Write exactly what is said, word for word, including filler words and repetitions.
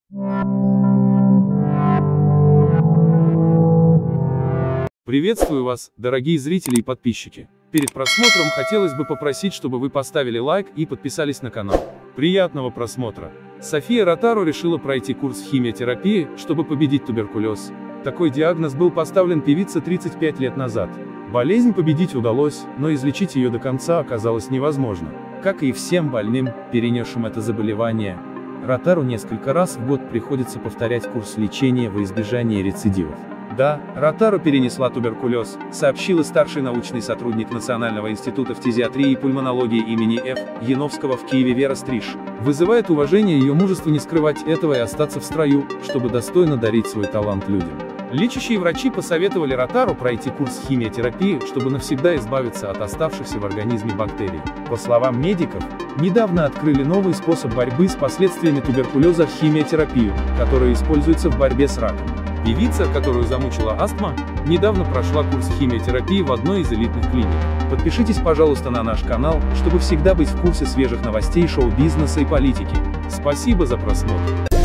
Приветствую вас, дорогие зрители и подписчики. Перед просмотром хотелось бы попросить, чтобы вы поставили лайк и подписались на канал. Приятного просмотра! София Ротару решила пройти курс химиотерапии, чтобы победить туберкулез. Такой диагноз был поставлен певице тридцать пять лет назад. Болезнь победить удалось, но излечить ее до конца оказалось невозможно. Как и всем больным, перенесшим это заболевание, Ротару несколько раз в год приходится повторять курс лечения во избежание рецидивов. Да, Ротару перенесла туберкулез, сообщила старший научный сотрудник Национального института фтизиатрии и пульмонологии имени Ф. Яновского в Киеве Вера Стриж. Вызывает уважение ее мужество не скрывать этого и остаться в строю, чтобы достойно дарить свой талант людям. Лечащие врачи посоветовали Ротару пройти курс химиотерапии, чтобы навсегда избавиться от оставшихся в организме бактерий. По словам медиков, недавно открыли новый способ борьбы с последствиями туберкулеза – химиотерапию, которая используется в борьбе с раком. Певица, которую замучила астма, недавно прошла курс химиотерапии в одной из элитных клиник. Подпишитесь, пожалуйста, на наш канал, чтобы всегда быть в курсе свежих новостей шоу-бизнеса и политики. Спасибо за просмотр.